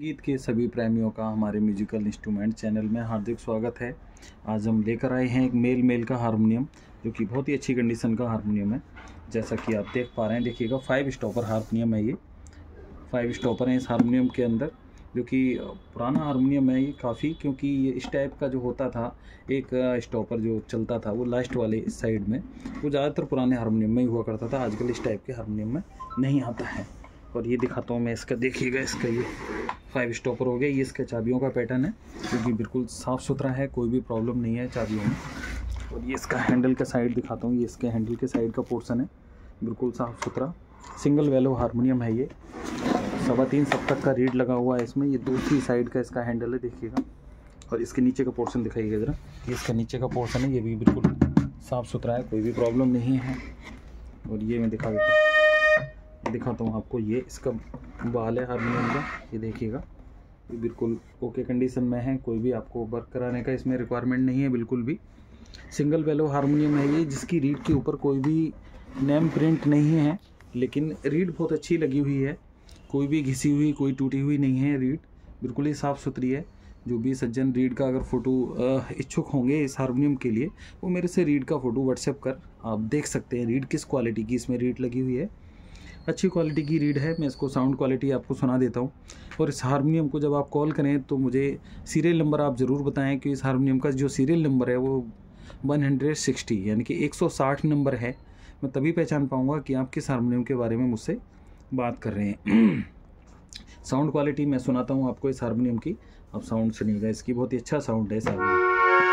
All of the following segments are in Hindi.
गीत के सभी प्रेमियों का हमारे म्यूजिकल इंस्ट्रूमेंट चैनल में हार्दिक स्वागत है। आज हम लेकर आए हैं एक मेल का हारमोनियम, जो कि बहुत ही अच्छी कंडीशन का हारमोनियम है। जैसा कि आप देख पा रहे हैं, देखिएगा 5 स्टॉपर हारमोनियम है। ये 5 स्टॉपर हैं इस हारमोनियम के अंदर, जो कि पुराना हारमोनियम है ये काफ़ी, क्योंकि ये इस टाइप का जो होता था, एक स्टॉपर जो चलता था वो लास्ट वाले इस साइड में, वो ज़्यादातर पुराने हारमोनियम में ही हुआ करता था। आजकल इस टाइप के हारमोनियम में नहीं आता है। और ये दिखाता हूँ मैं इसका, देखिएगा इसका ये 5 स्टॉपर हो गया। ये इसके चाबियों का पैटर्न है, क्योंकि बिल्कुल साफ़ सुथरा है, कोई भी प्रॉब्लम नहीं है चाबियों में। और ये इसका हैंडल का साइड दिखाता हूँ, ये इसके हैंडल के साइड का पोर्शन है, बिल्कुल साफ़ सुथरा सिंगल वैल्यू हारमोनियम है ये। 3.25 सब तक का रीड लगा हुआ है इसमें। ये दूसरी साइड का इसका हैंडल है, देखिएगा। और इसके नीचे का पोर्शन दिखाइएगा ज़रा, ये इसका नीचे का पोर्शन है, ये भी बिल्कुल साफ़ सुथरा है, कोई भी प्रॉब्लम नहीं है। और ये मैं दिखाता हूँ आपको, ये इसका बाल है हारमोनियम का, ये देखिएगा, ये बिल्कुल ओके कंडीशन में है। कोई भी आपको वर्क कराने का इसमें रिक्वायरमेंट नहीं है बिल्कुल भी। सिंगल वैल्यू हारमोनियम है ये, जिसकी रीड के ऊपर कोई भी नेम प्रिंट नहीं है, लेकिन रीड बहुत अच्छी लगी हुई है, कोई भी घिसी हुई, कोई टूटी हुई नहीं है। रीड बिल्कुल ही साफ़ सुथरी है। जो भी सज्जन रीड का अगर फ़ोटो इच्छुक होंगे इस हारमोनियम के लिए, वो मेरे से रीड का फ़ोटो व्हाट्सएप कर आप देख सकते हैं। रीड किस क्वालिटी की इसमें रीड लगी हुई है, अच्छी क्वालिटी की रीड है। मैं इसको साउंड क्वालिटी आपको सुना देता हूँ। और इस हारमोनियम को जब आप कॉल करें तो मुझे सीरियल नंबर आप ज़रूर बताएं, कि इस हारमोनियम का जो सीरियल नंबर है वो 160 यानी कि 160 नंबर है। मैं तभी पहचान पाऊँगा कि आप किस हारमोनियम के बारे में मुझसे बात कर रहे हैं। साउंड क्वालिटी मैं सुनाता हूँ आपको इस हारमोनियम की, आप साउंड सुनिएगा इसकी, बहुत ही अच्छा साउंड है इस हारमोनियम।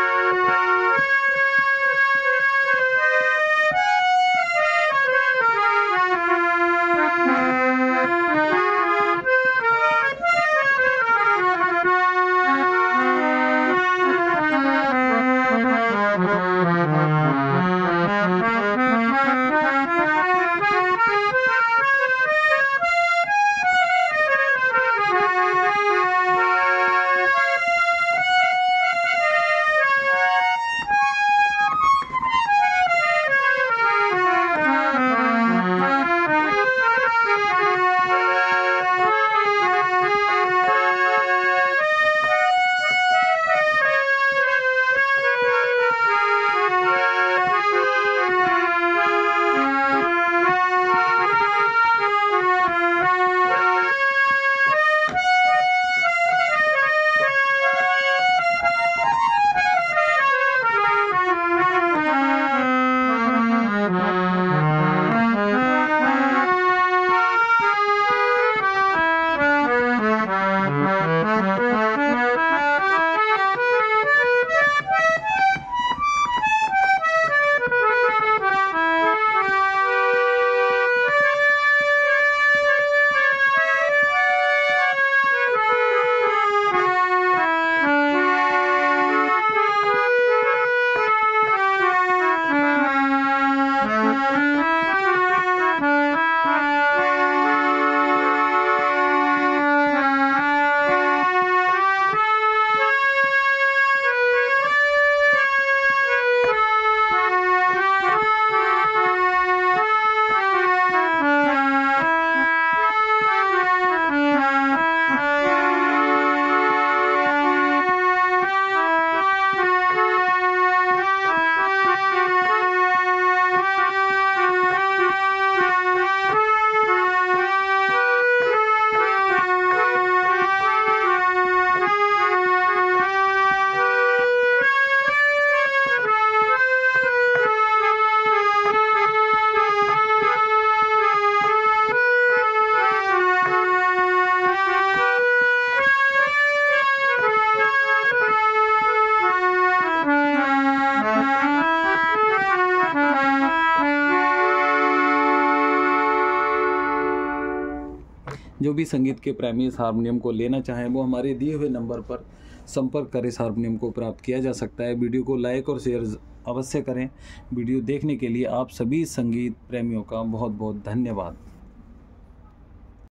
जो भी संगीत के प्रेमी इस हारमोनियम को लेना चाहें, वो हमारे दिए हुए नंबर पर संपर्क कर इस हारमोनियम को प्राप्त किया जा सकता है। वीडियो को लाइक और शेयर अवश्य करें। वीडियो देखने के लिए आप सभी संगीत प्रेमियों का बहुत बहुत धन्यवाद।